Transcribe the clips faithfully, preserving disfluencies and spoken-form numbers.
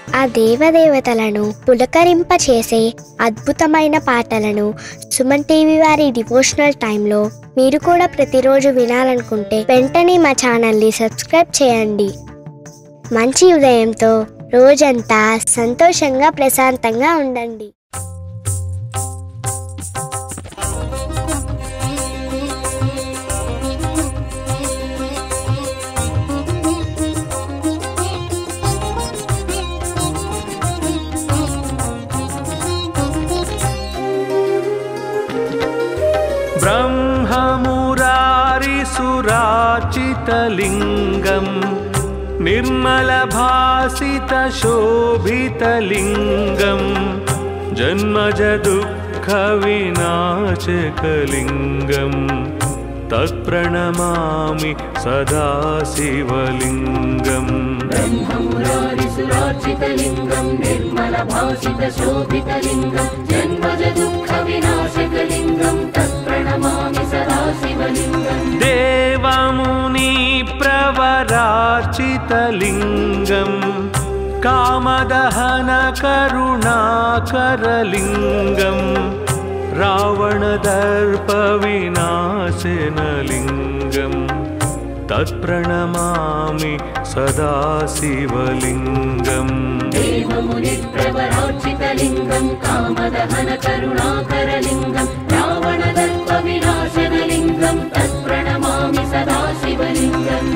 ఆ దేవదేవతలను పులకరింపచేసే అద్భుతమైన పాటలను సుమన్ టీవీ వారి డివోషనల్ టైంలో మీరు కూడా ప్రతిరోజు వినాలనుకుంటే వెంటనే మా ఛానల్ని సబ్స్క్రైబ్ చేయండి. మంచి ఉదయంతో రోజంతా సంతోషంగా ప్రశాంతంగా ఉండండి. ब्रह्ममुरारिसुराचितलिङ्गं निर्मलभासितशोभितलिङ्गं जन्मजदुःखविनाशकलिङ्गं तत्प्रणमामि सदा शिवलिङ्गम्. ब्रह्ममुरारिसुराचितलिङ्गं निर्मलभासितशोभितलिङ्गं जन्मजदुःखविनाशकलिङ्गं तत्प्रणमामि सदा शिवलिङ्गम्. देवमुनिप्रवरार्चितलिङ्गं कामदहनकरुणाकरलिङ्गं रावणदर्पविनाशनलिङ्गं तत्प्रणमामि सदा शिवलिङ्गम्. देवमुनिप्रवरार्चितलिङ्गं कामदहनकरुणाकरलिङ्गं रावणदर्पविनाशनलिङ्गं तत्प्रणमामि सदा शिवलिङ्गम्.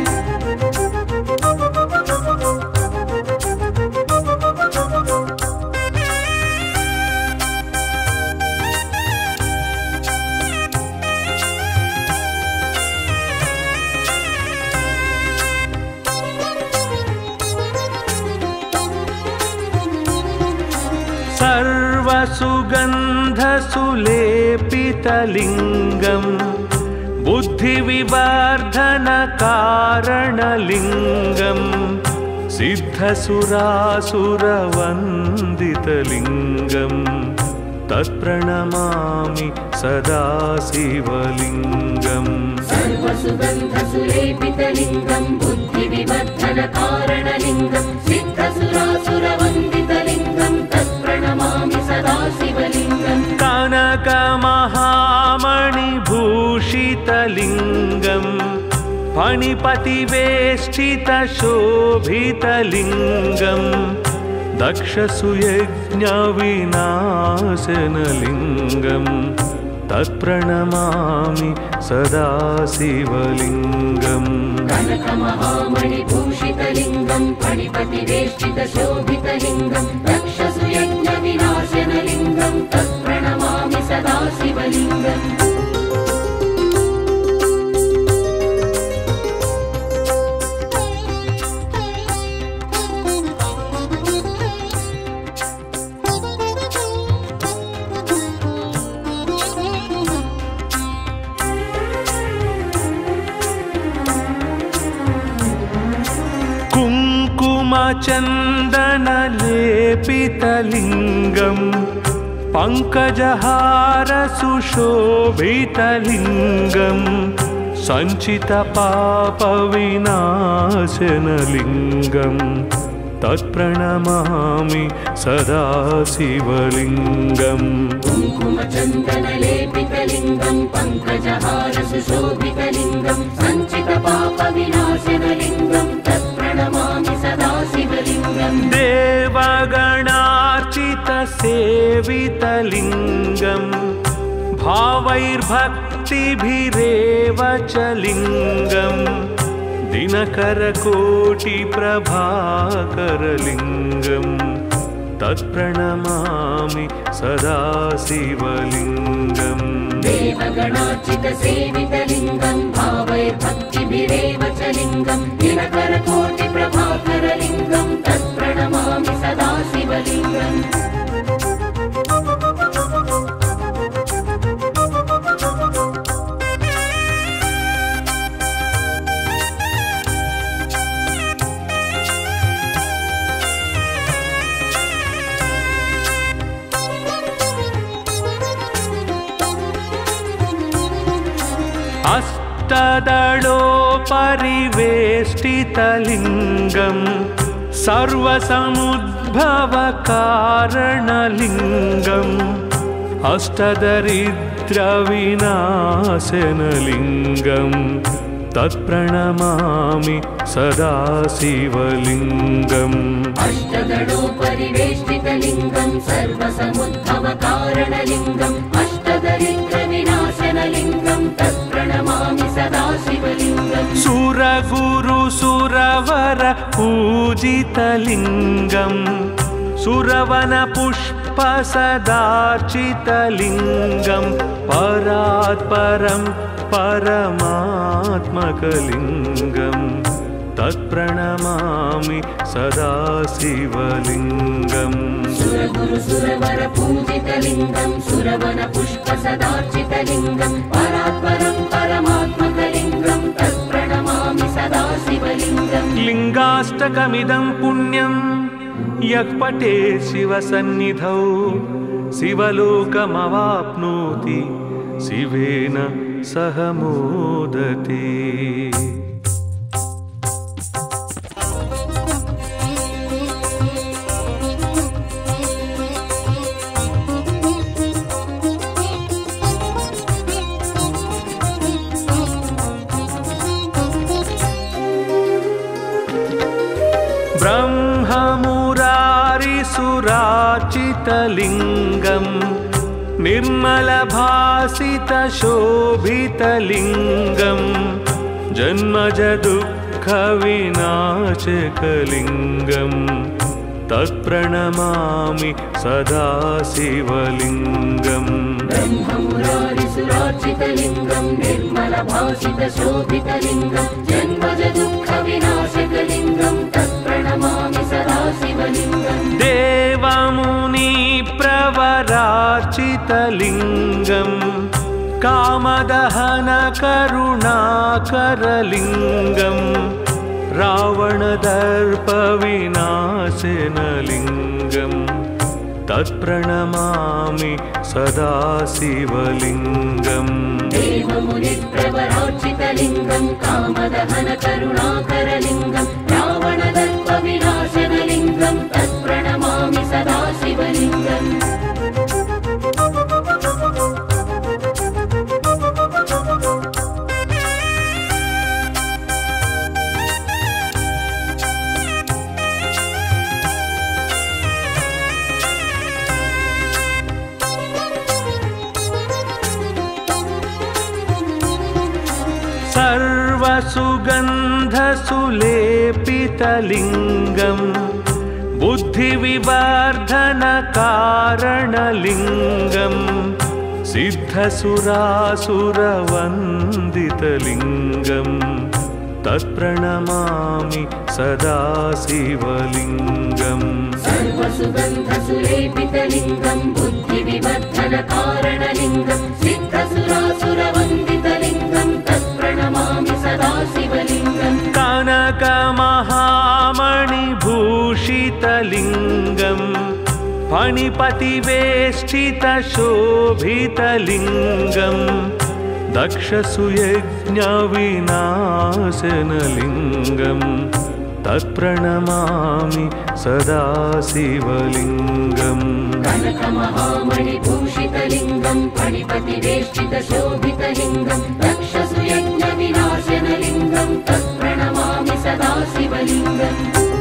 सर्वसुगन्धसुलेपितलिङ्गं बुद्धिविवर्धनकारणलिङ्गं सिद्धसुरासुरवन्दितलिङ्गं तत्प्रणमामि सदा शिवलिङ्गम्. सर्वसुगन्धसुलेपितलिङ्गं बुद्धिविवर्धनकारणलिङ्गं सिद्धसुरासुरवन्दितलिङ्गं तत्प्रणमामि सदा शिवलिङ्गम्. कनकमहामणिभूषितलिङ्गं फणिपतिवेष्टितशोभितलिङ्गं दक्षसुयज्ञविनाशनलिङ्गं तत्प्रणमामि सदा शिवलिङ्गम्. कनकमहामणिभूषितलिङ्गं फणिपतिवेष्टितशोभितलिङ्गं दक्षसुयज्ञविनाशनलिङ्गं तत्प्रणमामि सदा शिवलिङ्गम्. कुङ्कुमचन्दनलेपितलिङ्गं पङ्कजहारसुशोभितलिङ्गं सञ्चितपापविनाशनलिङ्गं तत्प्रणमामि सदा शिवलिङ्गम्. कुङ्कुमचन्दनलेपितलिङ्गं पङ्कजहारसुशोभितलिङ्गं सञ्चितपापविनाशनलिङ्गं तत्प्रणमामि सदा शिवलिङ्गम्. देवगणार्चितसेवितलिङ्गं भावैर्भक्तिभिरेव च लिङ्गं दिनकरकोटिप्रभाकरलिङ्गं तत्प्रणमामि सदा शिवलिङ्गम्. देवगणार्चितसेवितलिङ्गं भावैर्भक्तिभिरेव च लिङ्गं दिनकरकोटिप्रभाकरलिङ्गं तत्प्रणमामि सदा शिवलिङ्गम्. अष्टदलोपरिवेष्टितलिङ्गं सर्वसमुद्भवकारणलिङ्गम् अष्टदरिद्रविनाशनलिङ्गम् तत्प्रणमामि सदा शिवलिङ्गम् अष्टदलोपरिवेष्टितलिङ्गम् सर्वसमुद्भवकारणलिङ्गम् अष्टदरिद्रविनाशनलिङ्गम् तत्प्रणमामि सदा शिवलिङ्गम् सुरगुरुसुरवर पूजितलिङ्गम् सुरवनपुष्पसदार्चितलिङ्गम् परात्परं परमात्मकलिङ्गम् तत्प्रणमामि सदा शिवलिङ्गम् सुरगुरुसुरवर पूजितलिङ्गम् सुरवनपुष्पसदार्चितलिङ्गम् परात्परं परमात्मकलिङ्गम् तत्प्रणमामि सदा शिवलिङ्गम् लिङ्गाष्टकमिदं पुण्यं यः पठेत् शिवसन्निधौ शिवलोकमवाप्नोति शिवेन सह मोदते। ब्रह्ममुरारिसुरार्चितलिङ्गम् निर्मलभासितशोभितलिङ्गम् जन्मजदुःखविनाशकलिङ्गम् तत्प्रणमामि सदा शिवलिङ्गम् ब्रह्ममुरारिसुरार्चितलिङ्गम् निर्मलभासितशोभितलिङ्गम् जन्मजदुःखविनाशकलिङ्गम् तत्प्रणमामि सदा शिवलिङ्गम् देवमुनिप्रवरार्चितलिङ्गम् कामदहनकरुणाकरलिङ्गम् रावणदर्पविनाशनलिङ्गम् तत्प्रणमामि सदा शिवलिङ्गम् देवमुनिप्रवरार्चितलिङ्गम् कामदहनकरुणाकरलिङ्गम् रावणदर्पविनाशनलिङ्गम् तत्प्रणमामि सदा शिवलिङ्गम् सर्वसुगन्धसुलेपितलिङ्गम् बुद्धिविवर्धनकारणलिङ्गम् सिद्धसुरासुरवन्दितलिङ्गम् तत्प्रणमामि सदा शिवलिङ्गम् सर्वसुगन्धसुलेपितलिङ्गम् बुद्धिविवर्धनकारणलिङ्गम् सिद्धसुरासुरवन्दितलिङ्गम् तत्प्रणमामि सदा शिवलिङ्गम् कनकमहामणिभूषितलिङ्गम् फणिपतिवेष्टितशोभितलिङ्गम् दक्षसुयज्ञविनाशनलिङ्गम् तत्प्रणमामि सदा शिवलिङ्गम् कनकमहामणिभूषितलिङ्गम् फणिपतिवेष्टितशोभितलिङ्गम् दक्षसुयज्ञविनाशनलिङ्गम् तत्प्रणमामि सदा शिवलिङ्गम्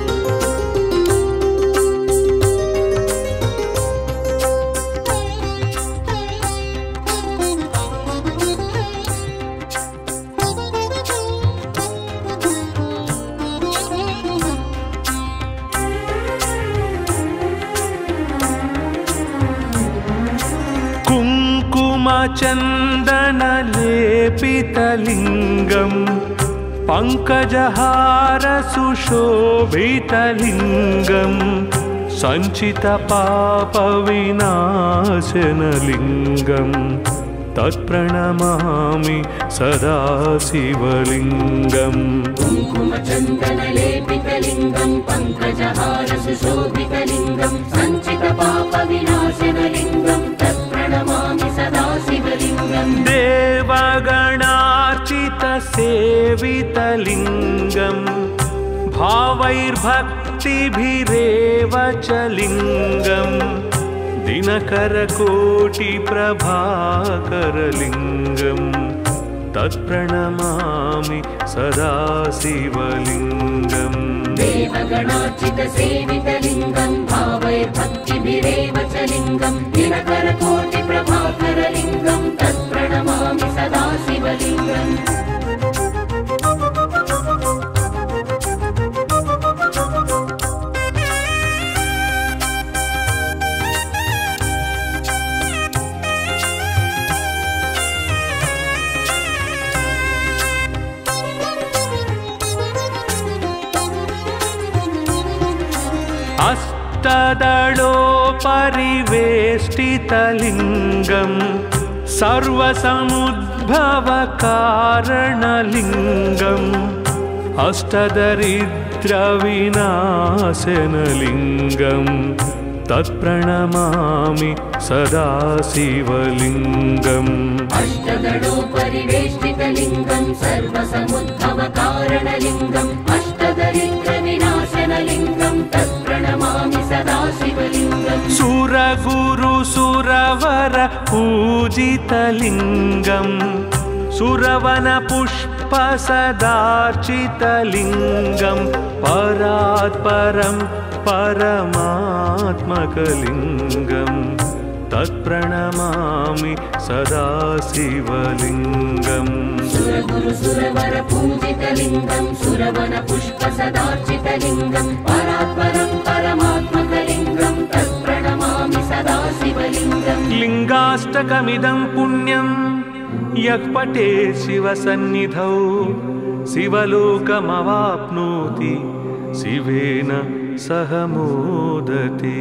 कुङ्कुमचन्दनलेपितलिङ्गम् पङ्कजहारसुशोभितलिङ्गम् सञ्चितपापविनाशनलिङ्गम् तत्प्रणमामि सदा शिवलिङ्गम् कुङ्कुमचन्दनलेपितलिङ्गम् पङ्कजहारसुशोभितलिङ्गम् सञ्चितपापविनाशनलिङ्गम् तत्प्रणमामि सदा शिवलिङ्गम् देवगणार्चितसेवितलिङ्गम् भावैर्भक्तिभिरेव च लिङ्गम् दिनकरकोटिप्रभाकरलिङ्गम् तत्प्रणमामि सदा शिवलिङ्गम् देवगणार्चितसेवितलिङ्गं भावैर्भक्तिभिरेव च लिङ्गं दिनकरकोटिप्रभाकरलिङ्गं तत्प्रणमामि सदा शिवलिङ्गम् अष्टदलोपरिवेष्टितलिङ्गं सर्वसमुद्भवकारणलिङ्गम् अष्टदरिद्रविनाशनलिङ्गम् तत्प्रणमामि सदा शिवलिङ्गम् अष्टदलोपरिवेष्टितलिङ्गं सर्वसमुद्भवकारणलिङ्गम् अष्टदरिद्रविनाशनलिङ्गं तत्प्रणमामि सदा शिवलिङ्गम् सुरगुरुसुरवर पूजितलिङ्गम् सुरवनपुष्पसदार्चितलिङ्गम् परात्परं परमात्मकलिङ्गम् तत्प्रणमामि सदा शिवलिङ्गम् सुरगुरुसुरवर पूजितलिङ्गं सुरवनपुष्पसदार्चितलिङ्गं परात्परं परमात्मकलिङ्गं तत्प्रणमामि सदा शिवलिङ्गम् लिङ्गाष्टकमिदं पुण्यं यः पठेत् शिवसन्निधौ शिवलोकमवाप्नोति शिवेन सह मोदते।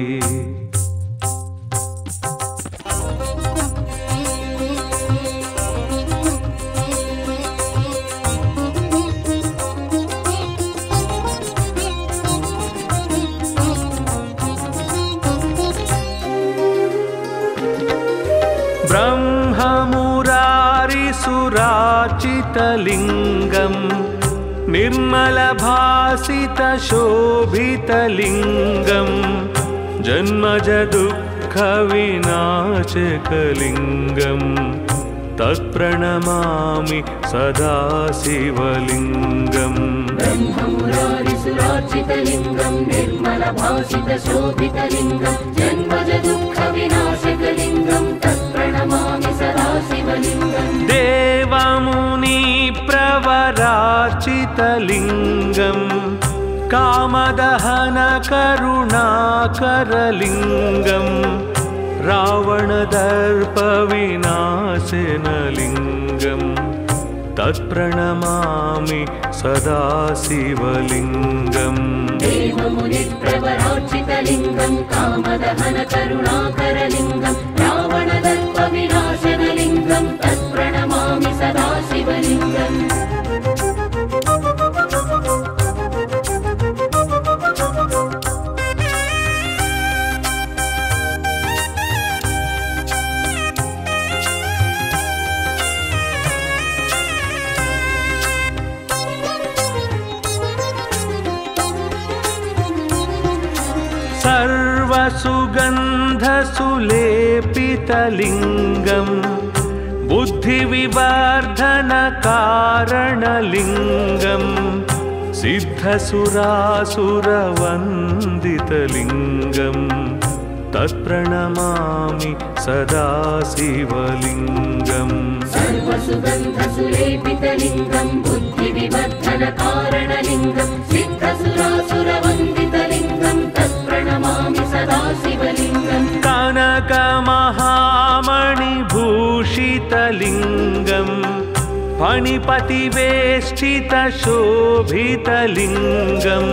ब्रह्ममुरारिसुरार्चितलिङ्गम् निर्मलभासितशोभितलिङ्गम् जन्मजदुःखविनाशकलिङ्गम् तत्प्रणमामि सदा शिवलिङ्गम् ब्रह्ममुरारिसुरार्चितलिङ्गं निर्मलभासितशोभितलिङ्गं जन्मजदुःखविनाशकलिङ्गं तत्प्रणमामि सदा शिवलिङ्गम् देवमुनिप्रवरार्चितलिङ्गम् कामदहनकरुणाकरलिङ्गम् रावणदर्पविनाशनलिङ्गम् तत्प्रणमामि सदा शिवलिङ्गम् देवमुनिप्रवरार्चितलिङ्गं कामदहनकरुणाकरलिङ्गं रावणदर्पविनाशनलिङ्गं तत्प्रणमामि सदा शिवलिङ्गम् सर्वसुगन्धसुलेपितलिङ्गम् बुद्धिविवर्धनकारणलिङ्गम् सिद्धसुरासुरवन्दितलिङ्गम् तत्प्रणमामि सदा शिवलिङ्गम् सर्वसुगन्धसुलेपितलिङ्गं बुद्धिविवर्धनकारणलिङ्गं सिद्धसुरासुरवन्दितलिङ्गं तत्प्रणमामि सदा शिवलिङ्गम् कनकमहामणिभूषितलिङ्गम् फणिपतिवेष्टितशोभितलिङ्गम्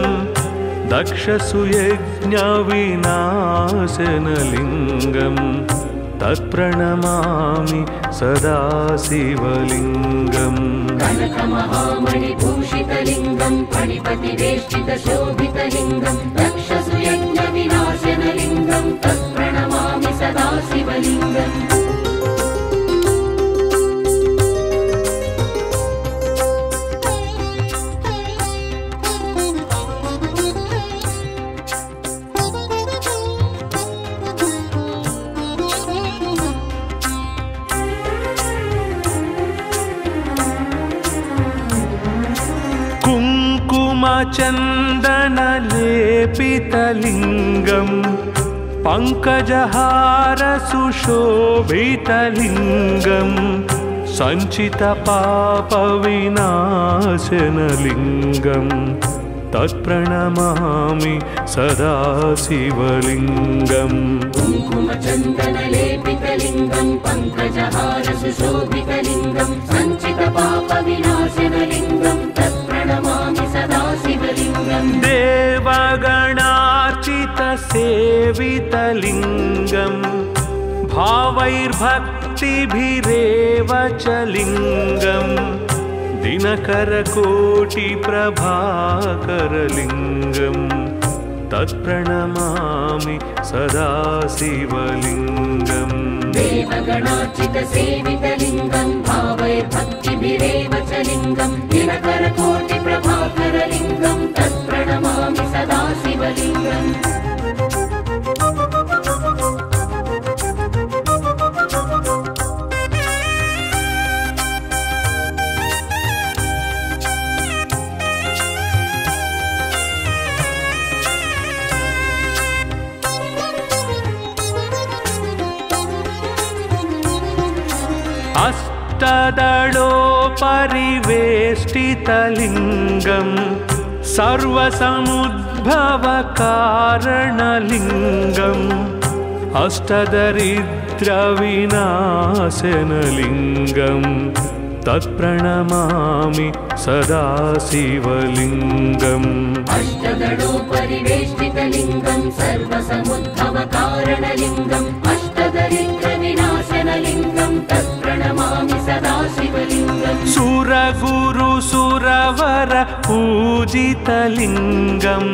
दक्षसुयज्ञविनाशनलिङ्गम् तत्प्रणमामि सदा शिवलिङ्गम् कनकमहामणिभूषितलिङ्गं फणिपतिवेष्टितशोभितलिङ्गं दक्षसुयज्ञविनाशनलिङ्गं तत्प्रणमामि सदा शिवलिङ्गम् कुङ्कुमचन्दनलेपितलिङ्गं पङ्कजहार सुशोभितलिङ्गं सञ्चितपापविनाशनलिङ्गं तत्प्रणमामि सदा शिवलिङ्गम् कुङ्कुमचन्दनलेपितलिङ्गं पङ्कजहार सुशोभितलिङ्गं सञ्चितपापविनाशनलिङ्गं तत्प्रणमामि सदा शिवलिङ्गम् देवगणार्चितसेवितलिङ्गं भावैर्भक्तिभिरेव च लिङ्गं दिनकरकोटिप्रभाकरलिङ्गं तत्प्रणमामि सदा शिवलिङ्गम् देवगणार्चितसेवितलिङ्गं भावैर्भक्तिभिरेव च लिङ्गं दिनकरकोटिप्रभाकरलिङ्गं तत्प्रणमामि सदा शिवलिङ्गम् अष्टदलोपरिवेष्टितलिङ्गं सर्वसमुद्भवकारणलिङ्गम् अष्टदरिद्रविनाशनलिङ्गं तत्प्रणमामि सदा शिवलिङ्गम् अष्टदलोपरिवेष्टितलिङ्गं सर्वसमुद्भवकारणलिङ्गम् अष्टदरिद्रविनाशनलिङ्गं तत्प्रणमामि सदा शिवलिङ्गम् सुरगुरुसुरवर पूजितलिङ्गं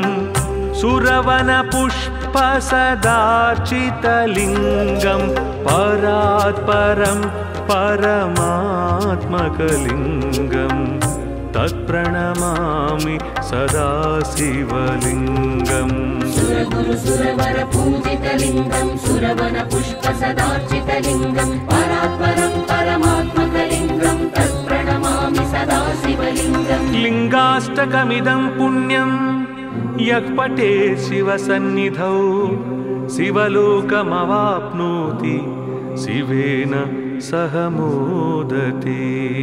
सुरवनपुष्पसदार्चितलिङ्गं परात्परं परमात्मकलिङ्गं तत्प्रणमामि सदा शिवलिङ्गम् सुरगुरुसुरवर पूजितलिङ्गं सुरवनपुष्पसदार्चितलिङ्गं परात्परं परमात्मकलिङ्गं तत्प्रणमामि सदा शिवलिङ्गम् लिङ्गाष्टकमिदं पुण्यं यः पठेत् शिवसन्निधौ शिवलोकमवाप्नोति शिवेन सह मोदते।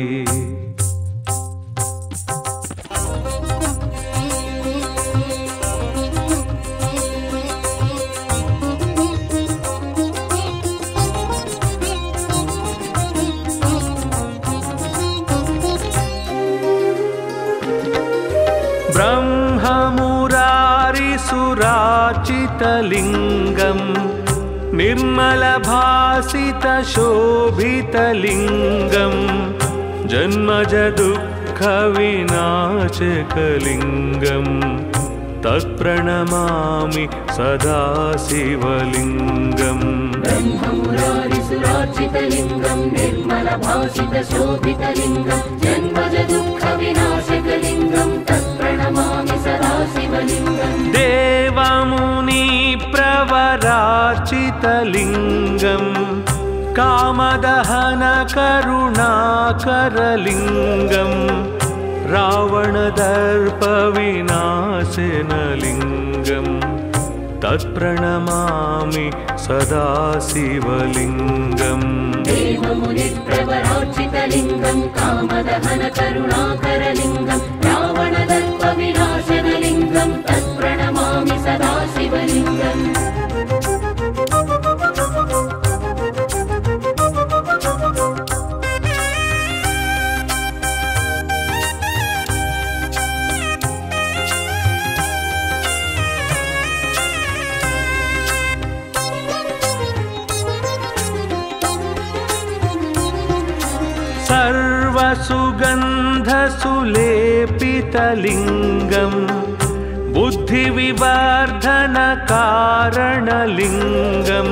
ब्रह्ममुरारिसुरार्चितलिङ्गं निर्मलभासितशोभितलिङ्गं जन्मजदुःखविनाशकलिङ्गं तत्प्रणमामि सदा शिवलिङ्गम् ब्रह्ममुरारिसुरार्चितलिङ्गं निर्मलभासितशोभितलिङ्गं जन्मजदुःखविनाशकलिङ्गं तत्प्रणमामि सदा शिवलिङ्गम् देवमुनिप्रवरार्चितलिङ्गं कामदहनकरुणाकरलिङ्गं रावणदर्पविनाशनलिङ्गं तत्प्रणमामि सदा शिवलिङ्गम् देवमुनिप्रवरार्चितलिङ्गं कामदहनकरुणाकरलिङ्गं रावणदर्पविनाशनलिङ्गं तत्प्रणमामि सदा शिवलिङ्गम् सर्वसुगन्धसुलेपितलिङ्गं बुद्धिविवर्धनकारणलिङ्गं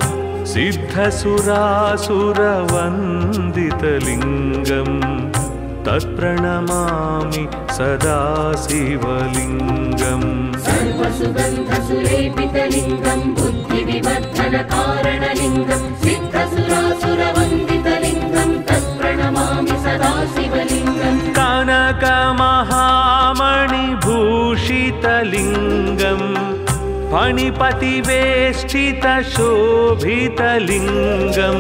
सिद्धसुरासुरवन्दितलिङ्गं तत्प्रणमामि सदा शिवलिङ्गम् सर्वसुगन्धसुलेपितलिङ्गं बुद्धिविवर्धनकारणलिङ्गं सिद्धसुरासुरवन्दितलिङ्गं तत्प्रणमामि सदा शिवलिङ्गम् कनकमहामणिभू फणिपतिवेष्टितलिङ्गं फणिपतिवेष्टितशोभितलिङ्गं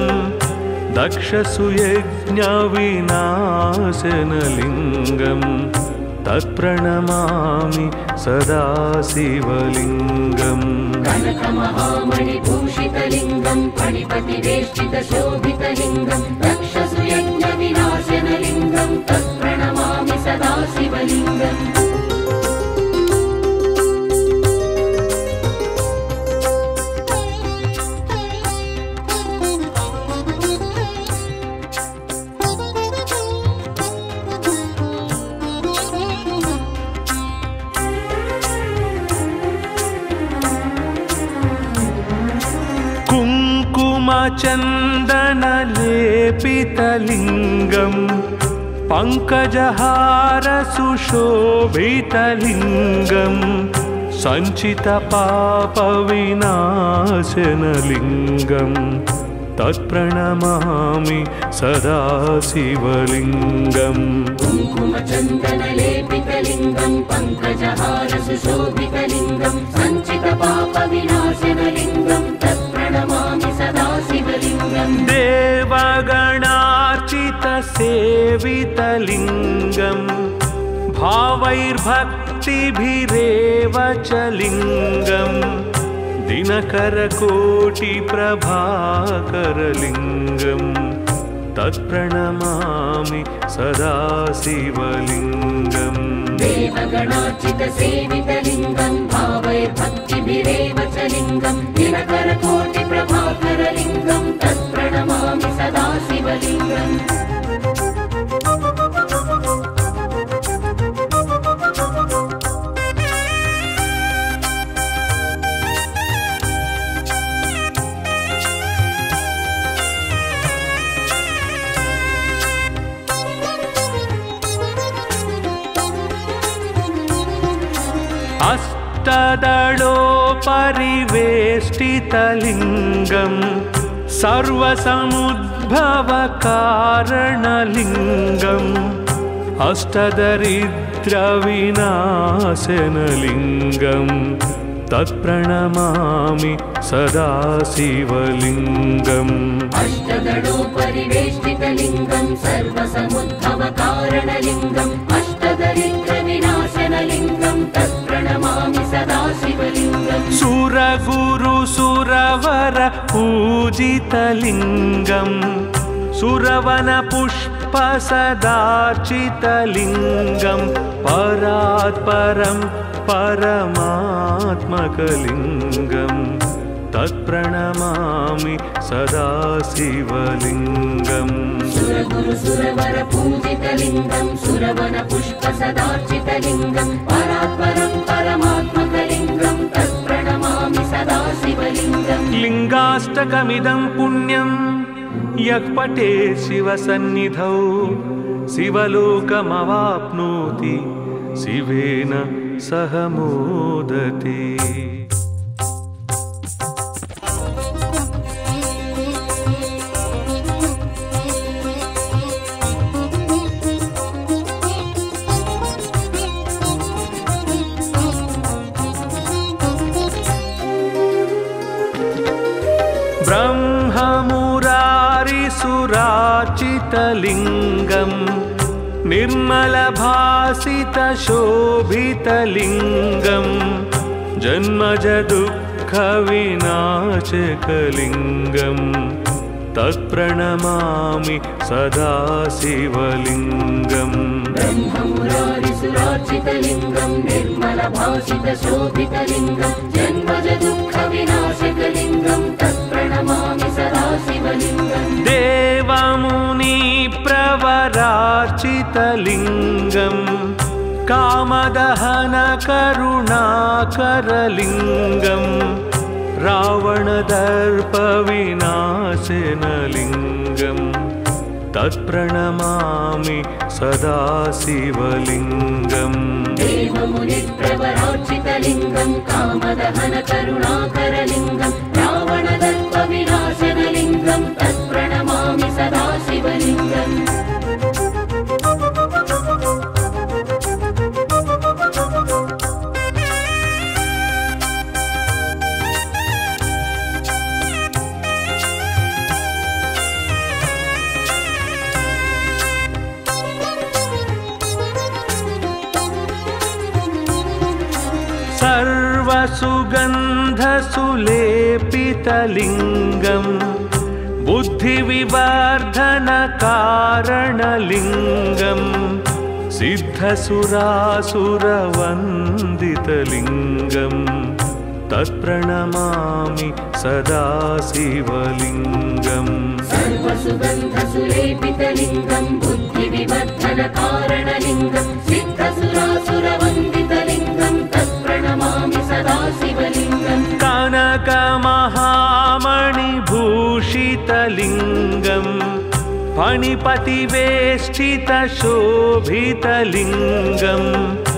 दक्षसुयज्ञविनाशनलिङ्गं तत्प्रणमामि सदा शिवलिङ्गम् कनकमहामणिभूषितलिङ्गं फणिपतिवेष्टितशोभितलिङ्गं दक्षसुयज्ञविनाशनलिङ्गं तत्प्रणमामि सदा शिवलिङ्गम् चन्दनलेपितलिङ्गं पङ्कजहारसुशोभितलिङ्गं सञ्चितपापविनाशनलिङ्गं तत्प्रणमामि सदा शिवलिङ्गम् कुङ्कुमचन्दनलेपितलिङ्गं पङ्कजहारसुशोभितलिङ्गं सञ्चितपापविनाशनलिङ्गं तत्प्रणमामि सदा शिवलिङ्गम् देवगणार्चितसेवितलिङ्गं भावैर्भक्तिभिरेव च लिङ्गं दिनकरकोटिप्रभाकरलिङ्गं तत्प्रणमामि सदा शिवलिङ्गम् देवगणार्चितसेवितलिङ्गं भावैर्भक्तिभिरेव च लिङ्गं दिनकरकोटिप्रभाकरलिङ्गं तत्प्रणमामि सदा शिवलिङ्गम् अष्टदलोपरिवेष्टितलिङ्गं सर्वसमुद्भवकारणलिङ्गम् अष्टदरिद्रविनाशनलिङ्गं तत्प्रणमामि सदा शिवलिङ्गम् अष्टदलोपरिवेष्टितलिङ्गं सर्वसमुद्भवकारणलिङ्गम् अष्टदरिद्रविनाशनलिङ्गं तत्प्रणमामि सदा शिवलिङ्गम् सुरगुरुसुरवर पूजितलिङ्गं सुरवनपुष्पसदार्चितलिङ्गं परात्परं परमात्मकलिङ्गं तत्प्रणमामि सदा शिवलिङ्गम् सुरगुरुसुरवर पूजितलिङ्गं सुरवनपुष्पसदार्चितलिङ्गं परात्परं परमात्मकलिङ्गं तत्प्रणमामि सदा शिवलिङ्गम् लिङ्गाष्टकमिदं पुण्यं यः पठे शिवसन्निधौ शिवलोकमवाप्नोति शिवेन सह मोदते। ब्रह्ममुरारिसुराचितलिङ्गं निर्मलभासितशोभितलिङ्गं जन्मजदुःखविनाशकलिङ्गं तत्प्रणमामि सदा शिवलिङ्गम् ब्रह्ममुरारिसुरार्चितलिङ्गं निर्मलभासितशोभितलिङ्गं जन्मजदुःखविनाशकलिङ्गं तत्प्रणमामि सदा शिवलिङ्गम् देवमुनिप्रवरार्चितलिङ्गं कामदहनकरुणाकरलिङ्गं रावणदर्पविनाशनलिङ्गं तत्प्रणमामि सदा शिवलिङ्गम् देवमुनिप्रवरार्चितलिङ्गं कामदहनकरुणाकरलिङ्गं रावणदर्पविनाशनलिङ्गं तत्प्रणमामि सदा शिवलिङ्गम् सर्वसुगन्धसुलेपितलिङ्गम् बुद्धिविवर्धनकारणलिङ्गम् सिद्धसुरासुरवन्दितलिङ्गम् तत्प्रणमामि सदा शिवलिङ्गम् सर्वसुगन्धसुलेपितलिङ्गम् बुद्धिविवर्धनकारणलिङ्गम् सिद्धसुरासुरवन्दितलिङ्गम् तत्प्रणमामि सदा शिवलिङ्गम् कनकमहामणिभूषितलिङ्गम् फणिपतिवेष्टितशोभितलिङ्गम्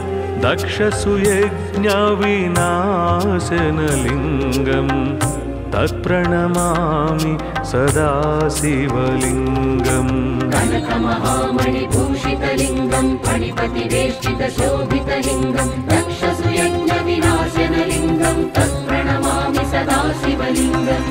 दक्षसुयज्ञविनाशनलिङ्गम् तत्प्रणमामि सदा शिवलिङ्गम् कनकमहामणिभूषितलिङ्गम् फणिपतिवेष्टितशोभितलिङ्गम् दक्षसुयज्ञविनाशनलिङ्गम् तत्प्रणमामि सदा शिवलिङ्गम्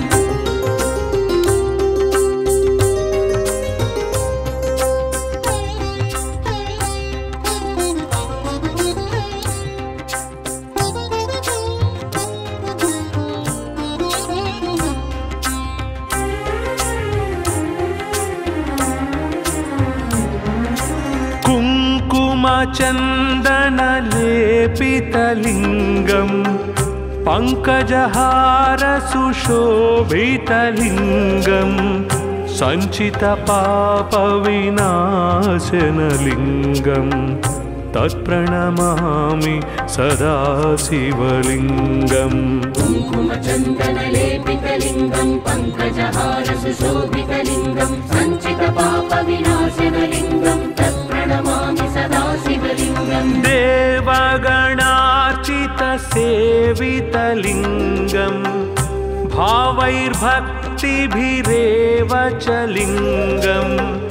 कुङ्कुमचन्दनलेपितलिङ्गम् पङ्कजहारसुशोभितलिङ्गम् सञ्चितपापविनाशनलिङ्गम् तत्प्रणमामि सदा शिवलिङ्गम् कुङ्कुमचन्दनलेपितलिङ्गम् पङ्कजहारसुशोभितलिङ्गम् सञ्चितपापविनाशनलिङ्गम् तत्प्रणमामि सदा शिवलिङ्गम् देवगणार्चितसेवितलिङ्गम् भावैर्भक्तिभिरेव च लिङ्गम्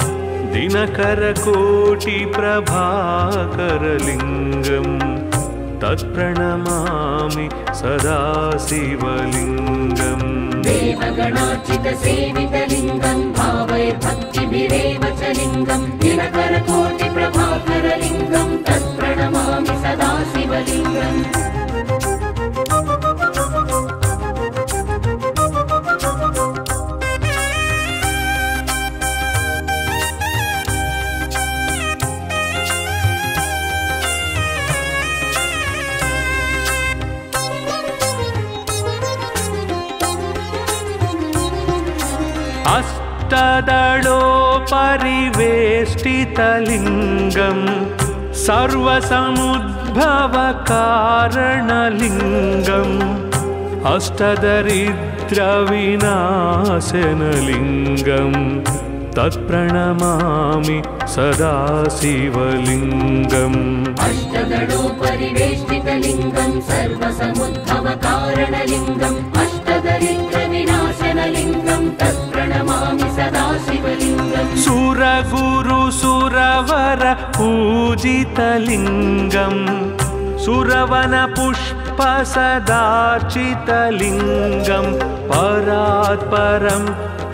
दिनकरकोटिप्रभाकरलिङ्गम् तत्प्रणमामि सदा शिवलिङ्गम् देवगणार्चितसेवितलिङ्गम् भावैर्भक्तिभिरेव च लिङ्गम् दिनकरकोटिप्रभाकरलिङ्गम् तत्प्रणमामि सदा शिवलिङ्गम् अष्टदलोपरिवेष्टितलिङ्गम् सर्वसमुद्भवकारणलिङ्गम् अष्टदरिद्रविनाशनलिङ्गम् तत्प्रणमामि सदा शिवलिङ्गम् अष्टदलोपरिवेष्टितलिङ्गम् सर्वसमुद्भवकारणलिङ्गम् अष्टदरिद्रविनाशनलिङ्गम् तत्प्रणमामि सदा शिवलिङ्गम् सुरगुरुसुरवर पूजितलिङ्गम् सुरवनपुष्पसदार्चितलिङ्गम् परात्परम्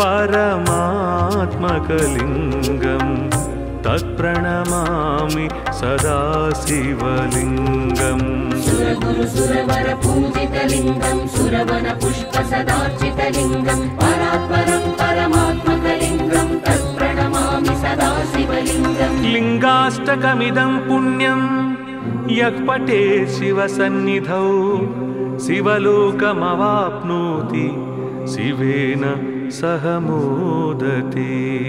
परमात्मकलिङ्गम् तत्प्रणमामि सदा शिवलिङ्गम् सुरगुरुसुरवर पूजितलिङ्गम् सुरवनपुष्पसदार्चितलिङ्गम् परात्परम् परमात्मकलिङ्गम् तत्प्रणमामि सदा शिवलिङ्गम् लिङ्गाष्टकमिदं पुण्यं यः पठेत् शिवसन्निधौ शिवलोकमवाप्नोति शिवेन सह मोदते।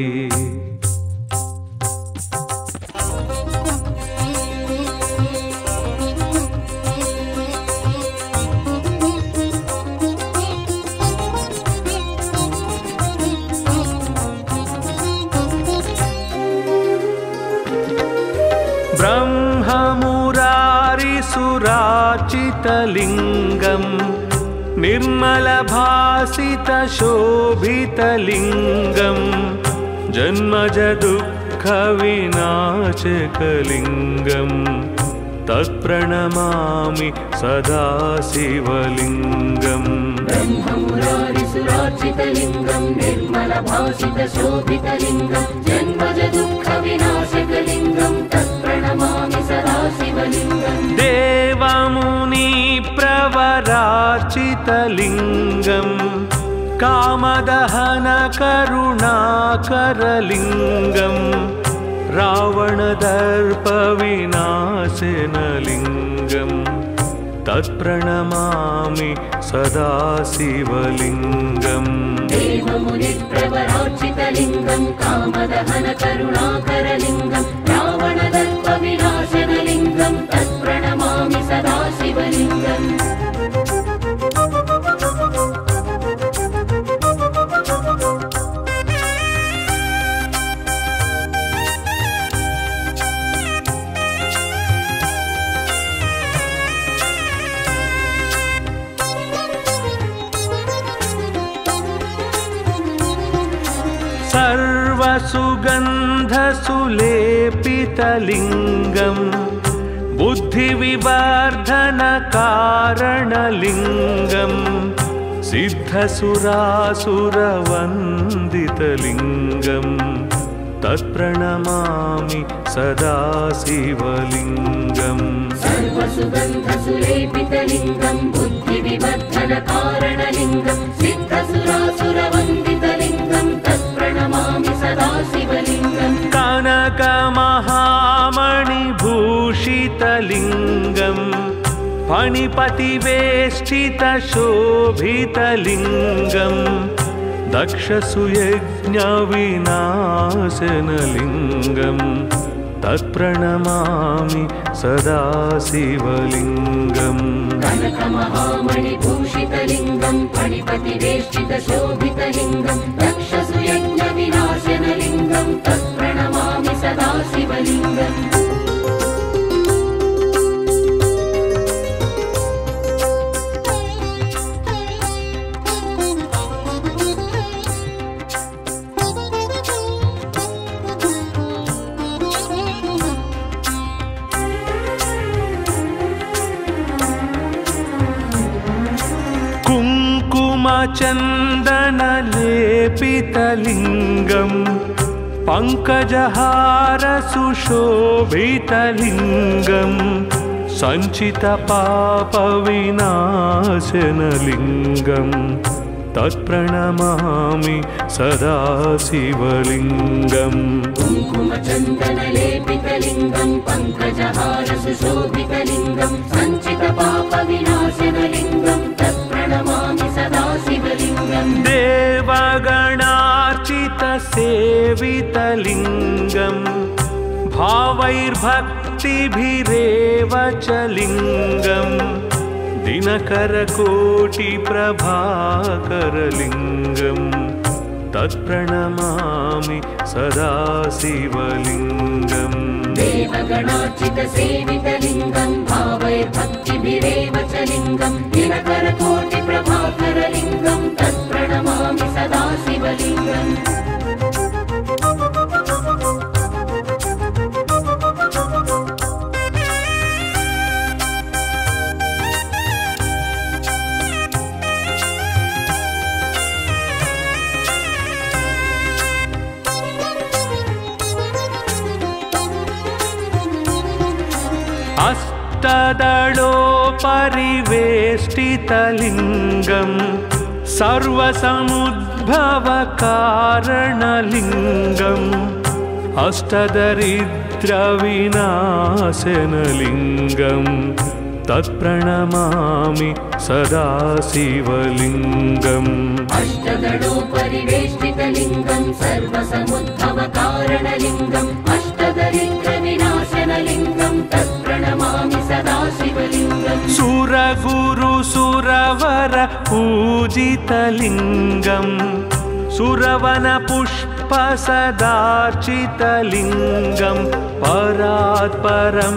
ब्रह्ममुरारिसुरार्चितलिङ्गम् निर्मलभासितशोभितलिङ्गम् जन्मजदुःखविनाशकलिङ्गम् तत्प्रणमामि सदा शिवलिङ्गम् ब्रह्ममुरारिसुरार्चितलिङ्गम् निर्मलभासितशोभितलिङ्गम् जन्मजदुःखविनाशकलिङ्गम् तत्प्रणमामि सदा सदाशिवलिङ्गम् देवमुनि प्रवरार्चितलिङ्गम् कामदहन करुणाकरलिङ्गम् रावणदर्पविनाशनलिङ्गम् तत्प्रणमामि सदा शिवलिङ्गम् देवमुनिप्रवरार्चितलिङ्गम् कामदहन करुणाकरलिङ्गम् रावणदर्पविनाशनलिङ्गम् तत्प्रणमामि सदा शिवलिङ्गम् सर्वसुगन्धसुलेपितलिङ्गम् बुद्धिविवर्धनकारणलिङ्गम् सिद्धसुरासुरवन्दितलिङ्गम् तत्प्रणमामि सदा शिवलिङ्गम् सर्वसुगन्धसुलेपितलिङ्गम् बुद्धिविवर्धनकारणलिङ्गम् सिद्धसुरासुरवन्दितलिङ्गम् तत्प्रणमामि सदा शिवलिङ्गम् कनकमहामणिभूषितलिङ्गम् फणिपतिवेष्टितशोभितलिङ्गम् दक्षसुयज्ञविनाशनलिङ्गम् तत्प्रणमामि सदा शिवलिङ्गम् कनकमहामणिभूषितलिङ्गम् फणिपतिवेष्टितशोभितलिङ्गम् दक्षसुयज्ञविनाशनलिङ्गम् तत्प्रणमामि सदा शिवलिङ्गम् कुङ्कुमचन्दनलेपितलिङ्गम् पङ्कजहारसुशोभितलिङ्गम् सञ्चितपापविनाशनलिङ्गम् तत्प्रणमामि सदा शिवलिङ्गम् कुङ्कुमचन्दनलेपितलिङ्गम् पङ्कजहारसुशोभितलिङ्गम् सञ्चितपापविनाशनलिङ्गम् तत्प्रणमामि सदा शिवलिङ्गम् देवगणार्चितसेवितलिङ्गम् भावैर्भक्तिभिरेव च लिङ्गम् दिनकरकोटिप्रभाकरलिङ्गम् तत्प्रणमामि सदा शिवलिङ्गम् देवगणार्चितसेवितलिङ्गम् भावैर्भक्तिभिरेव च लिङ्गम् दिनकरकोटिप्रभाकरलिङ्गम् तत्प्रणमामि सदा शिवलिङ्गम् अष्टदलोपरिवेष्टितलिङ्गम् सर्वसमुद्भवकारणलिङ्गम् अष्टदरिद्रविनाशनलिङ्गम् तत्प्रणमामि सदा शिवलिङ्गम् अष्टदलोपरिवेष्टितलिङ्गम् सर्वसमुद्भवकारणलिङ्गम् अष्टदरिद्रविनाशनलिङ्गम् तत्प्रणमामि सदा शिवलिङ्गम् सुरगुरुसुरवर पूजितलिङ्गम् सुरवनपुष्पसदार्चितलिङ्गम् परात्परं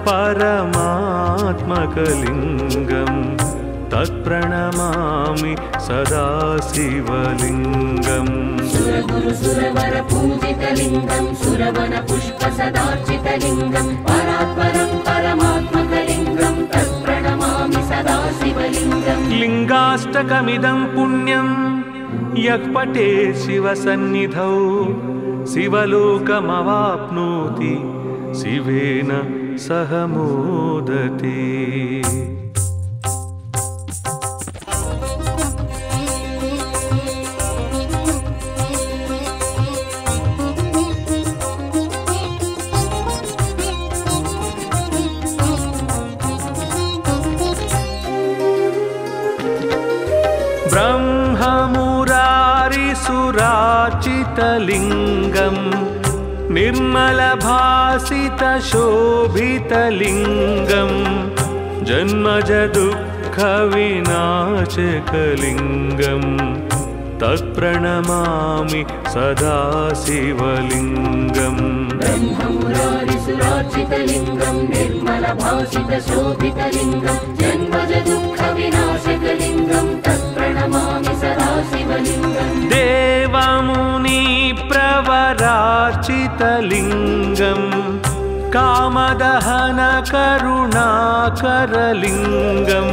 परमात्मकलिङ्गम् तत्प्रणमामि सदा शिवलिङ्गम् सुरगुरुसुरवर पूजितलिङ्गम् सुरवनपुष्पसदार्चितलिङ्गम् परात्परं परमात्मकलिङ्गम् तत्प्रणमामि सदा शिवलिङ्गम् लिङ्गाष्टकमिदं पुण्यं यः पठे शिवसन्निधौ शिवलोकमवाप्नोति शिवेन सह मोदते। ब्रह्ममुरारिसुराचितलिङ्गं निर्मलभासितशोभितलिङ्गं जन्मजदुःखविनाशकलिङ्गं तत्प्रणमामि सदा शिवलिङ्गम्। ब्रह्ममुरारिसुराचितलिङ्गं निर्मलभासितशोभितलिङ्गं जन्मजदुःखविनाशकलिङ्गं तत्प्रणमामि सदा शिवलिङ्गम्। देवमुनिप्रवराचितलिङ्गं कामदहनकरुणाकरलिङ्गं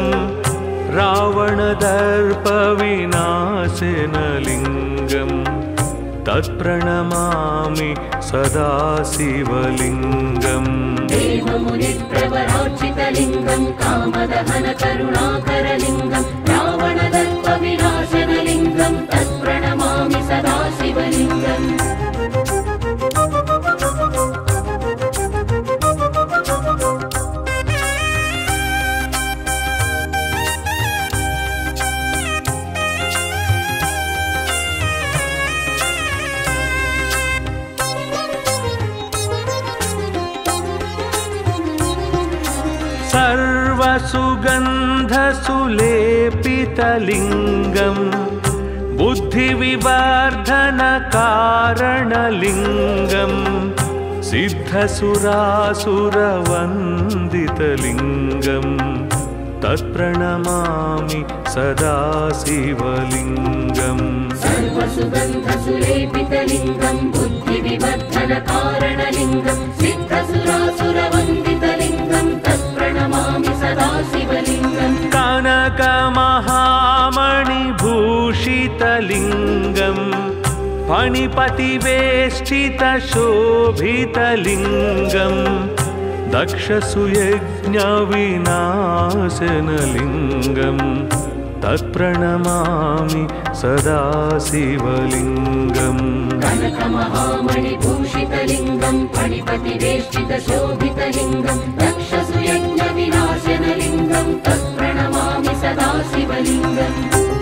रावणदर्पविनाशनलिङ्गं तत्प्रणमामि सदा शिवलिङ्गम्। देवमुनिप्रवराचितलिङ्गं कामदहनकरुणाकरलिङ्गं रावणदर्पविनाशनलिङ्गं तत्प्रणमामि सदा शिवलिङ्गम्। सर्वसुगन्धसुलेपितलिङ्गं बुद्धिविवर्धनकारणलिङ्गं सिद्धसुरासुरवन्दितलिङ्गं तत्प्रणमामि सदा शिवलिङ्गम्। सर्वसुगन्धसुलेपितलिङ्गं बुद्धिविवर्धनकारणलिङ्गं सिद्धसुरासुरवन्दितलिङ्गं तत्प्रणमामि सदा शिवलिङ्गम्। कनकमहामणिभूषितलिङ्गं फणिपतिवेष्टितशोभितलिङ्गं दक्षसुयज्ञविनाशनलिङ्गं तत्प्रणमामि सदा शिवलिङ्गम्। कनकमहामणिभूषितलिङ्गं फणिपतिवेष्टितशोभितलिङ्गं दक्षसुयज्ञविनाशनलिङ्गं तत्प्रणमामि सदा शिवलिङ्गम्।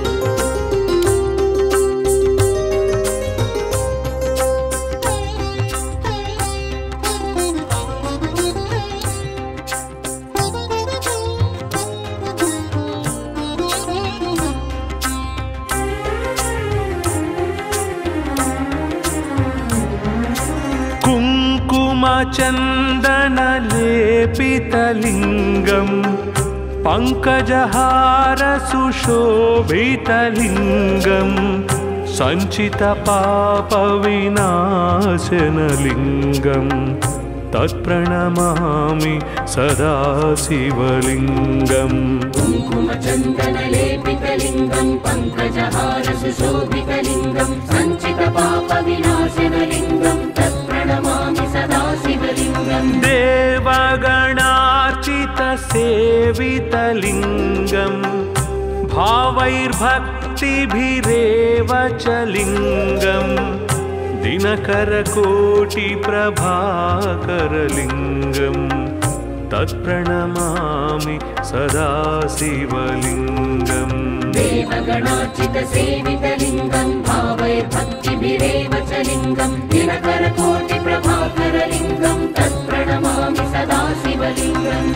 कुङ्कुमचन्दनलेपितलिङ्गं पङ्कजहारसुशोभितलिङ्गं सञ्चितपापविनाशनलिङ्गं तत्प्रणमामि सदा शिवलिङ्गम्। कुङ्कुमचन्दनलेपितलिङ्गं पङ्कजहारसुशोभितलिङ्गं सञ्चितपापविनाशनलिङ्गं तत्प्रणमामि सदा शिवलिङ्गम्। देवगणार्चितसेवितलिङ्गं भावैर्भक्तिभिरेव च लिङ्गं दिनकरकोटिप्रभाकरलिङ्गं तत्प्रणमामि सदा शिवलिङ्गम्। देवगणार्चितसेवितलिङ्गं भावैर्भक्तिभिरेव च लिङ्गं दिनकरकोटिप्रभाकरलिङ्गं तत्प्रणमामि सदा शिवलिङ्गम्।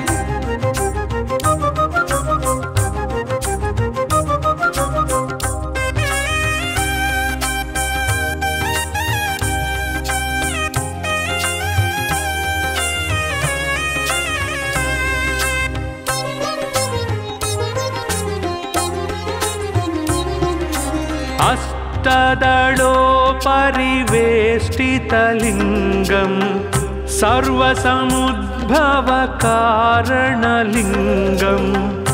अष्टदलोपरिवेष्टितलिङ्गं सर्वसमुद्भवकारणलिङ्गम्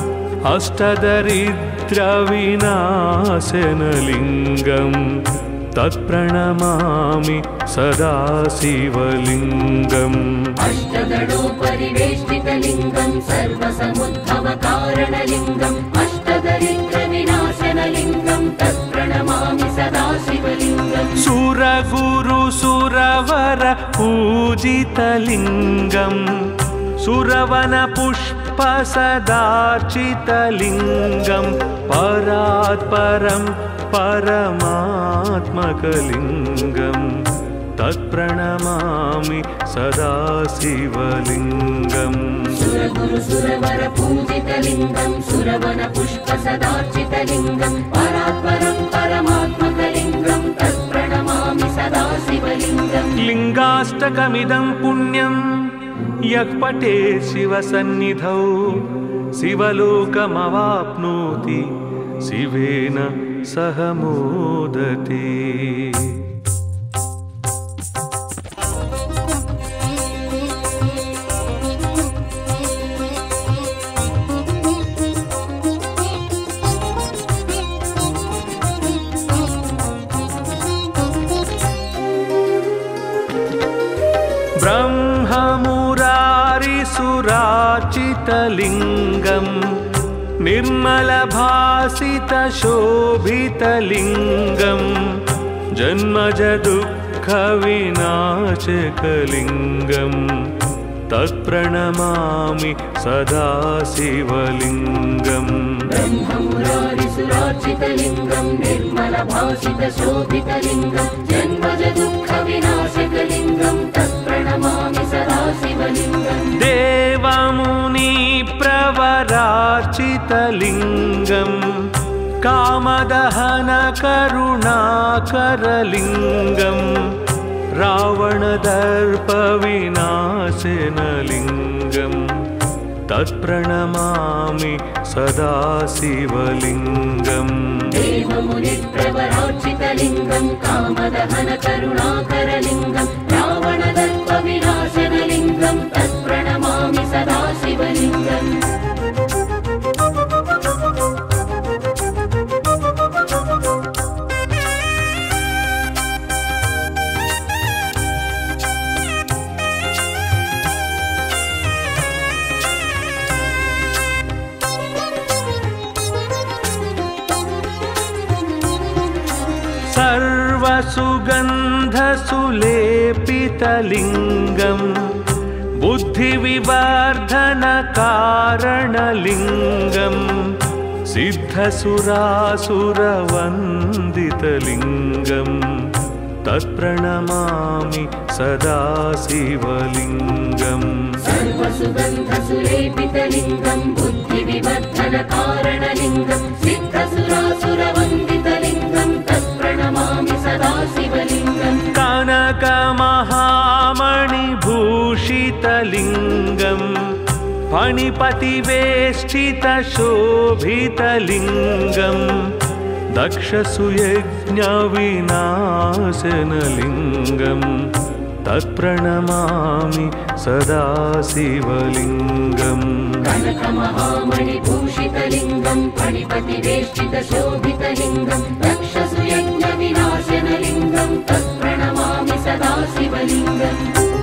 अष्टदरिद्रविनाशनलिङ्गं तत्प्रणमामि सदा शिवलिङ्गम् अष्टदलोपरिवेष्टितलिङ्गं सर्वसमुद्भवकारणलिङ्गम् अष्टदरिद्रविनाशनलिङ्गं तत्प्रणमामि सदा शिवलिङ्गम् सुरगुरुसुरवर पूजितलिङ्गम् सुरवनपुष्पसदार्चितलिङ्गं परात्परं परमात्मकलिङ्गं तत्प्रणमामि सदा शिवलिङ्गम् सुरगुरुसुरवर पूजितलिङ्गं सुरवनपुष्पसदार्चितलिङ्गं परात्परं परमात्मकलिङ्गं तत्प्रणमामि सदा शिवलिङ्गम् लिङ्गाष्टकमिदं पुण्यं यः पठेत् शिवसन्निधौ शिवलोकमवाप्नोति शिवेन सह मोदते। ब्रह्ममुरारिसुरार्चितलिङ्गं निर्मलभासितशोभितलिङ्गं जन्मजदुःखविनाशकलिङ्गं तत्प्रणमामि सदा शिवलिङ्गम् ब्रह्ममुरारिसुरार्चितलिङ्गं निर्मलभासितशोभितलिङ्गं जन्मजदुःखविनाशकलिङ्गं तत्प्रणमामि सदा शिवलिङ्गम् देवमुनिप्रवरार्चितलिङ्गं कामदहनकरुणाकरलिङ्गं रावणदर्पविनाशनलिङ्गं तत्प्रणमामि सदा शिवलिङ्गम् देवमुनिप्रवरार्चितलिङ्गं कामदहनकरुणाकरलिङ्गं रावणदर्पविनाशनलिङ्गं तत्प्रणमामि सदा शिवलिङ्गम् सर्वसुगन्धसुलेपितलिङ्गं बुद्धिविवर्धनकारणलिङ्गं सिद्धसुरासुरवन्दितलिङ्गं तत्प्रणमामि सदा शिवलिङ्गम् सर्वसुगन्धसुलेपितलिङ्गं बुद्धिविवर्धनकारणलिङ्गं सिद्धसुरासुरवन्दितलिङ्गं तत्प्रणमामि सदा शिवलिङ्गम् कनकमहामणिभूषितलिङ्गं फणिपतिवेष्टितशोभितलिङ्गं दक्षसुयज्ञविनाशनलिङ्गं तत्प्रणमामि सदा शिवलिङ्गम् कनकमहामणिभूषितलिङ्गं फणिपतिवेष्टितशोभितलिङ्गं दक्षसुयज्ञविनाशनलिङ्गं तत्प्रणमामि सदा शिवलिङ्गम्